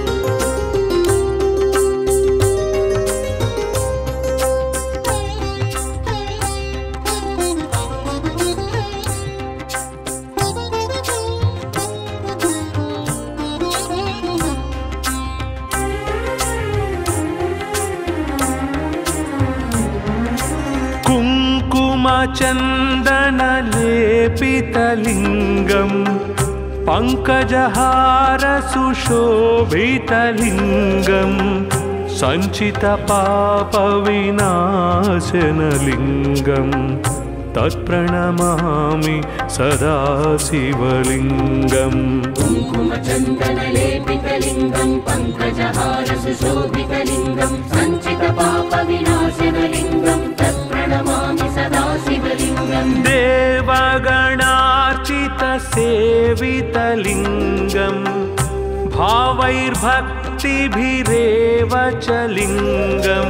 कुङ्कुमचन्दनलेपितलिङ्गं पङ्कजहारसुशोभितलिङ्गं सञ्चितपापविनाशनलिङ्गं तत्प्रणमामि सदा शिवलिङ्गम् कुङ्कुमचन्दनलेपितलिङ्गं पङ्कजहारसुशोभितलिङ्गं सञ्चितपापविनाशनलिङ्गं तत्प्रणमामि सदा शिवलिङ्गम् देवगणार्चितसेवितलिङ्गं भावैर्भक्तिभिरेव च लिङ्गं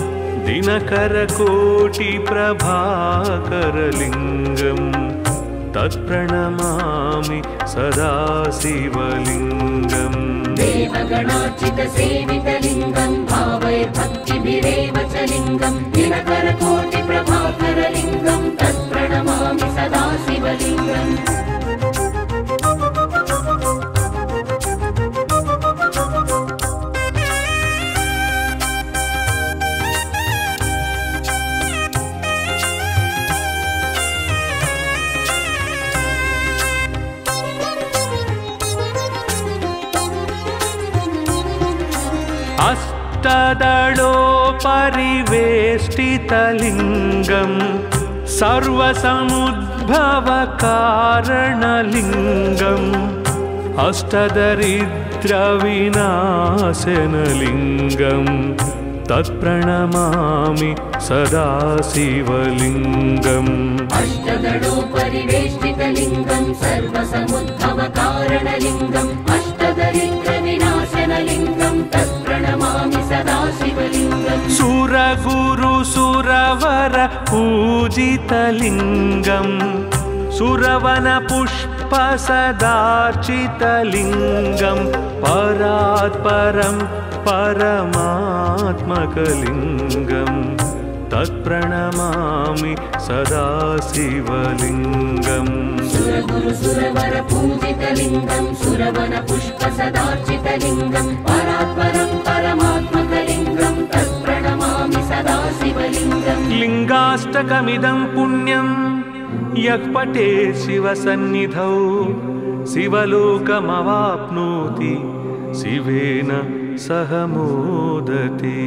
दिनकरकोटिप्रभाकरलिङ्गं तत्प्रणमामि सदा शिवलिङ्गम् देवगणार्चितसेवितलिङ्गं भावैर्भक्तिभिरेव च लिङ्गं दिनकरकोटिप्रभाकरलिङ्गं तत्प्रणमामि सदा शिवलिङ्गम् अष्टदलोपरिवेष्टितलिङ्गं सर्वसमुद्भवकारणलिङ्गम् अष्टदरिद्रविनाशनलिङ्गं तत्प्रणमामि सदा शिवलिङ्गम् अष्टदलोपरिवेष्टितलिङ्गं सर्वसमुद्भवकारणलिङ्गम् अष्टदरिद्रविनाशनलिङ्गं तत्प्रणमामि सदा शिवलिङ्गम् सुरगुरुसुरवर पूजितलिङ्गं सुरवनपुष्पसदार्चितलिङ्गं परात्परं परमात्मकलिङ्गं तत्प्रणमामि सदा शिवलिङ्गम् सुरगुरुसुरवर पूजितलिङ्गं सुरवनपुष्पसदार्चितलिङ्गं परात्परं परमात्मकलिङ्गं तत्प्रणमामि सदा शिवलिङ्गम् लिङ्गाष्टकमिदं पुण्यं यः पठेत् शिवसन्निधौ शिवलोकमवाप्नोति शिवेन सह मोदते।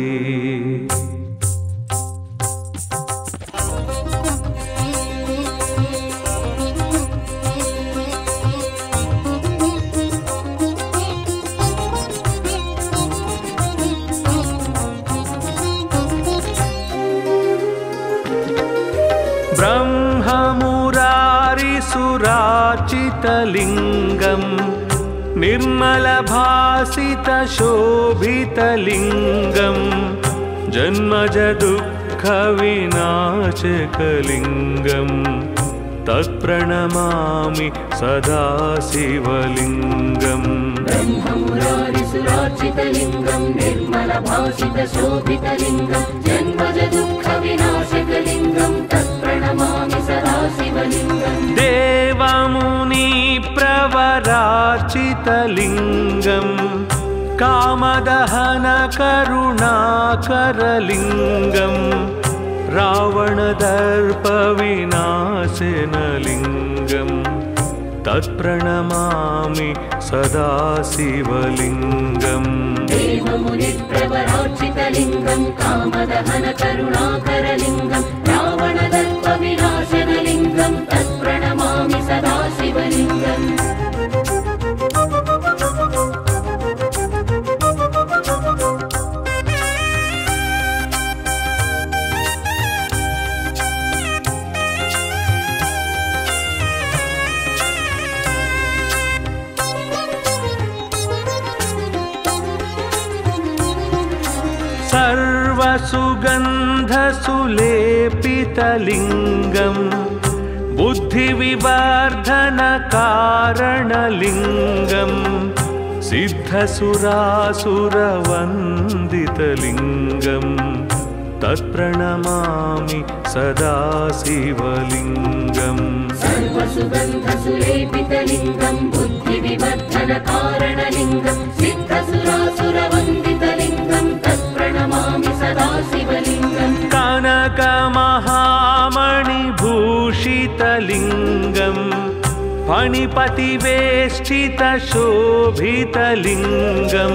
ब्रह्ममुरारिसुरार्चितलिङ्गं निर्मलभासितशोभितलिङ्गं जन्मजदुःखविनाशकलिङ्गं तत्प्रणमामि सदा शिवलिङ्गम् ब्रह्ममुरारिसुरार्चितलिङ्गं निर्मलभासितशोभितलिङ्गं जन्मजदुःखविनाशकलिङ्गं तत्प्रणमामि सदा शिवलिङ्गम् देवमुनिप्रवरार्चितलिङ्गं कामदहनकरुणाकरलिङ्गं रावणदर्पविनाशनलिङ्गं तत्प्रणमामि सदा शिवलिङ्गम् देवमुनिप्रवरार्चितलिङ्गं कामदहनकरुणाकरलिङ्गं रावणदर्पविनाशनलिङ्गं तत्प्रणमामि सदा शिवलिङ्गम् सर्वसुगन्धसुलेपितलिङ्गं बुद्धिविवर्धनकारणलिङ्गं सिद्धसुरासुरवन्दितलिङ्गं तत्प्रणमामि सदा शिवलिङ्गम् सर्वसुगन्धसुलेपितलिङ्गं बुद्धिविवर्धनकारणलिङ्गं सिद्धसुरासुरवन्दितलिङ्गं तत्प्रणमामि सदा शिवलिङ्गम् कनकमहामणिभूषितलिङ्गं फणिपतिवेष्टितशोभितलिङ्गं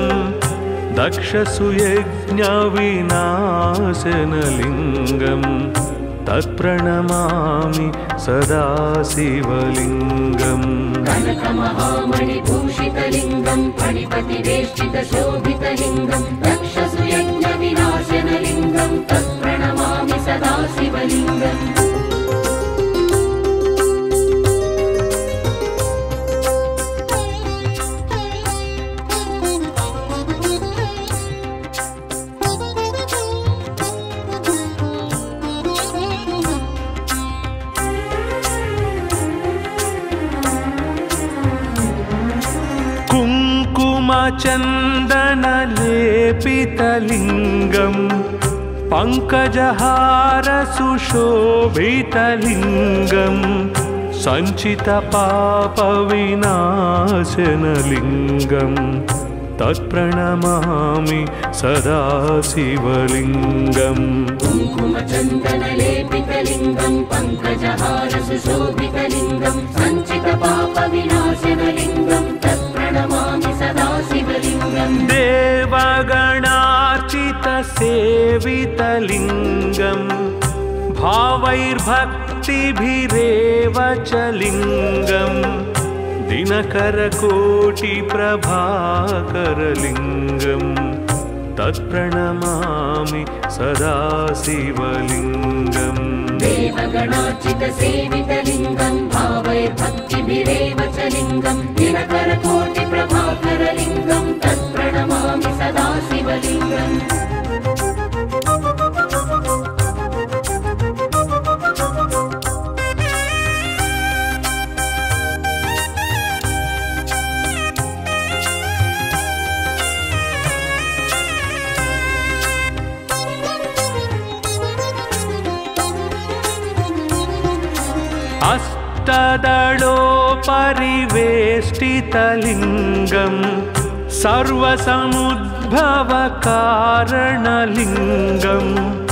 दक्षसुयज्ञविनाशनलिङ्गं तत्प्रणमामि सदा शिवलिङ्गम् कनकमहामणिभूषितलिङ्गं फणिपतिवेष्टितशोभितलिङ्गं दक्षसुयज्ञविनाशनलिङ्गं तत्प्रणमामि सदा शिवलिङ्गम् कुङ्कुमचन्दनलेपितलिङ्गं पङ्कजहारसुशोभितलिङ्गं सञ्चितपापविनाशनलिङ्गं तत्प्रणमामि सदा शिवलिङ्गम् कुङ्कुमचन्दनलेपितलिङ्गं पङ्कजहारसुशोभितलिङ्गं सञ्चितपापविनाशनलिङ्गं तत्प्रणमामि सदा शिवलिङ्गम् देवगणार्चितसेवितलिङ्गं भावैर्भक्तिभिरेव च लिङ्गम् दिनकरकोटिप्रभाकरलिङ्गं तत्प्रणमामि सदा शिवलिङ्गम् देवगणार्चितसेवितलिङ्गं भावैर्भक्तिभिरेव च लिङ्गं दिनकरकोटिप्रभाकरलिङ्गं तत्प्रणमामि सदा शिवलिङ्गम् अष्टदलोपरिवेष्टितलिङ्गं सर्वसमुद्भवकारणलिङ्गम्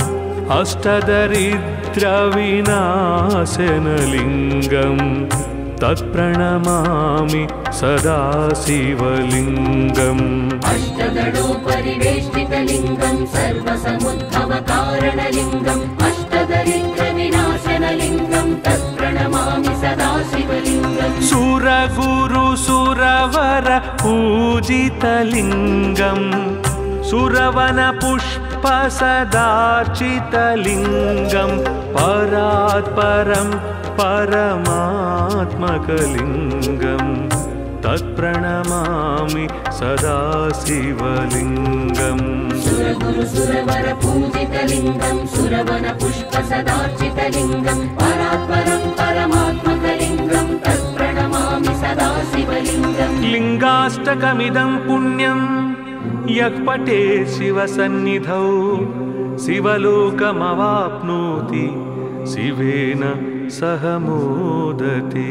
अष्टदरिद्रविनाशनलिङ्गं तत्प्रणमामि सदा शिवलिङ्गम् अष्टदलोपरिवेष्टितलिङ्गं सर्वसमुद्भवकारणलिङ्गम् अष्टदरिद्रविनाशनलिङ्गं तत्प्रणमामि सदा शिवलिङ्गम् सुरगुरुसुरवर पूजितलिङ्गं सुरवनपुष्पसदार्चितलिङ्गं परात्परं परमात्मकलिङ्गं तत्प्रणमामि सदा शिवलिङ्गम् सुरगुरुसुरवर पूजितलिङ्गं सुरवनपुष्पसदार्चितलिङ्गं परात्परं परमात्मकलिङ्गं तत्प्रणमामि सदा शिवलिङ्गम् लिङ्गाष्टकमिदं पुण्यं यः पठेत् शिवसन्निधौ शिवलोकमवाप्नोति शिवेन सह मोदते।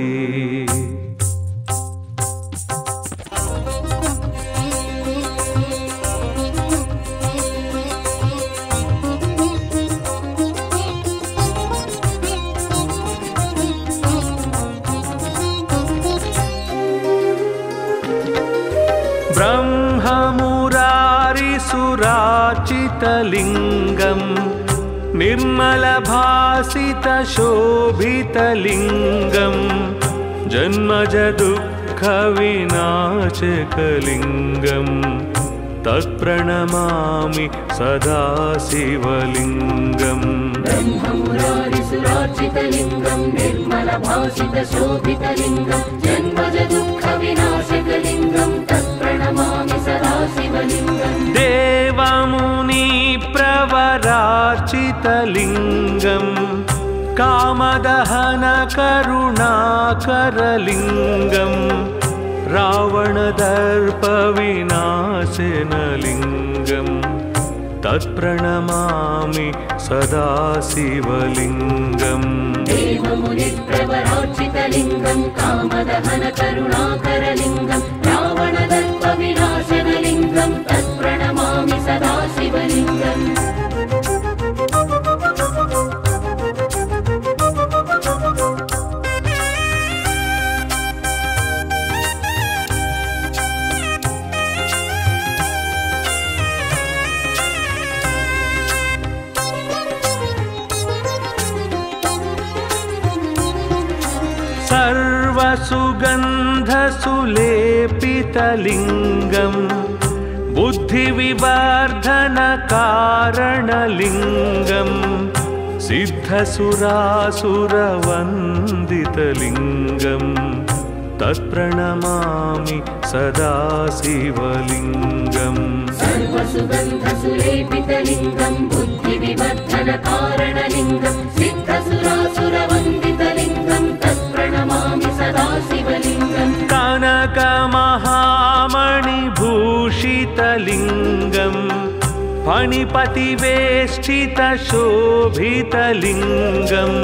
ब्रह्ममुरारिसुरार्चितलिङ्गं निर्मलभासितशोभितलिङ्गं जन्मजदुःखविनाशकलिङ्गं तत्प्रणमामि सदा शिवलिङ्गम् ब्रह्ममुरारिसुरार्चितलिङ्गं निर्मलभासितशोभितलिङ्गं जन्मजदुःखविनाशकलिङ्गं तत्प्रणमामि सदा शिवलिङ्गम् देवमुनिप्रवरार्चितलिङ्गं कामदहनकरुणाकरलिङ्गं रावणदर्पविनाशनलिङ्गं तत्प्रणमामि सदा शिवलिङ्गम् देवमुनिप्रवरार्चितलिङ्गं कामदहनकरुणाकरलिङ्गं रावणदर्पविनाशनलिङ्गं तत्प्रणमामि सदा शिवलिङ्गम् सर्वसुगन्धसुलेपितलिङ्गं बुद्धिविवर्धनकारणलिङ्गं सिद्धसुरासुरवन्दितलिङ्गं तत्प्रणमामि सदा शिवलिङ्गम् सर्वसुगन्धसुलेपितलिङ्गं बुद्धिविवर्धनकारणलिङ्गं सिद्धसुरासुरवन्दितलिङ्गं तत्प्रणमामि सदा शिवलिङ्गम् कनकमहामणिभूषितलिङ्गं फणिपतिवेष्टितशोभितलिङ्गं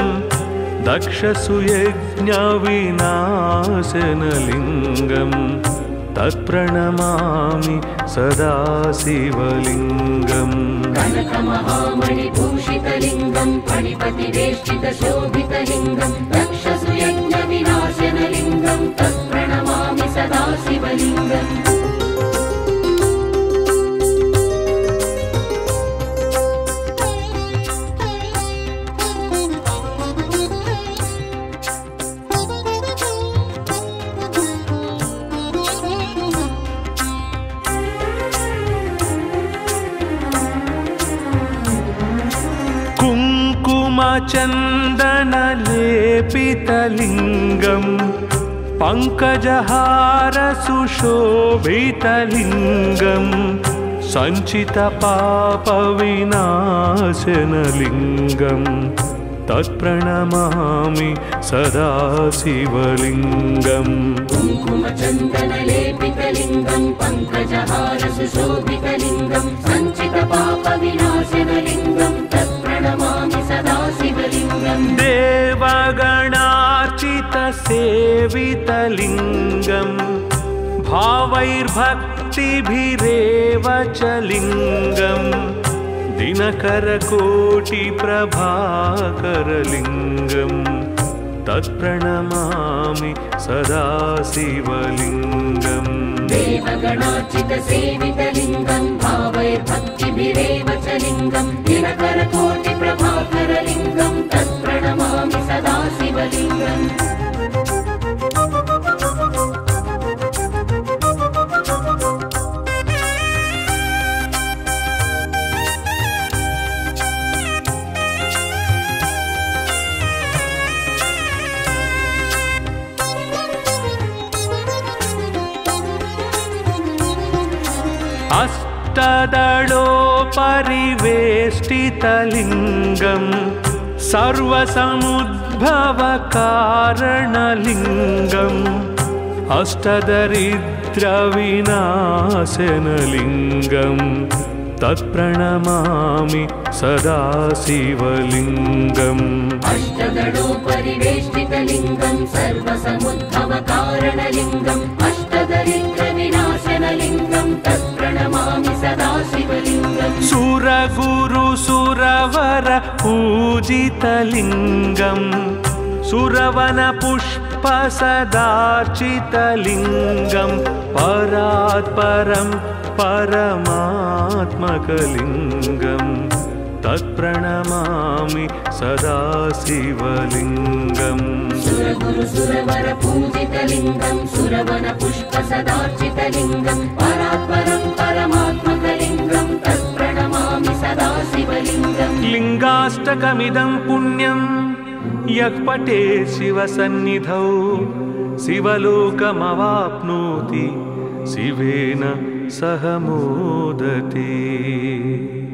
दक्षसुयज्ञविनाशनलिङ्गं तत्प्रणमामि सदा शिवलिङ्गम् कनकमहामणिभूषितलिङ्गं फणिपतिवेष्टितशोभितलिङ्गं दक्षसुयज्ञविनाशनलिङ्गं तत्प्रणमामि सदा शिवलिङ्गम् चन्दनलेपितलिङ्गं पङ्कजहारसुशोभितलिङ्गं सञ्चितपापविनाशनलिङ्गं तत्प्रणमामि सदा शिवलिङ्गम् कुङ्कुमचन्दनलेपितलिङ्गं पङ्कजहारसुशोभितलिङ्गं सञ्चितपापविनाशनलिङ्गं तत्प्रणमामि सदा शिवलिङ्गम् देवगणार्चितसेवितलिङ्गं भावैर्भक्तिभिरेव च लिङ्गं दिनकरकोटिप्रभाकरलिङ्गं तत्प्रणमामि सदा शिवलिङ्गम् देवगणार्चितसेवितलिङ्गं भावैर्भक्तिभिरेव च लिङ्गं दिनकरकोटिप्रभाकरलिङ्गं तत्प्रणमामि सदा शिवलिङ्गम् अष्टदलोपरिवेष्टितलिङ्गं सर्वसमुद्भवकारणलिङ्गम् अष्टदरिद्रविनाशनलिङ्गं तत्प्रणमामि सदा शिवलिङ्गम् अष्टदलोपरिवेष्टितलिङ्गं सर्वसमुद्भवकारणलिङ्गम् अष्टदरिद्रविनाशनलिङ्गं तत्प्रणमामि सदा शिवलिङ्गम् सुरगुरुसुरवर पूजितलिङ्गं सुरवनपुष्पसदार्चितलिङ्गं परात्परं परमात्मकलिङ्गं तत्प्रणमामि सदा शिवलिङ्गम् सुरगुरुसुरवर पूजितलिङ्गं सुरवनपुष्पसदार्चितलिङ्गं परात्परं परमात्मकलिङ्गं तत्प्रणमामि सदा शिवलिङ्गम् लिङ्गाष्टकमिदं पुण्यं यः पठेत् शिवसन्निधौ शिवलोकमवाप्नोति शिवेन सह मोदते।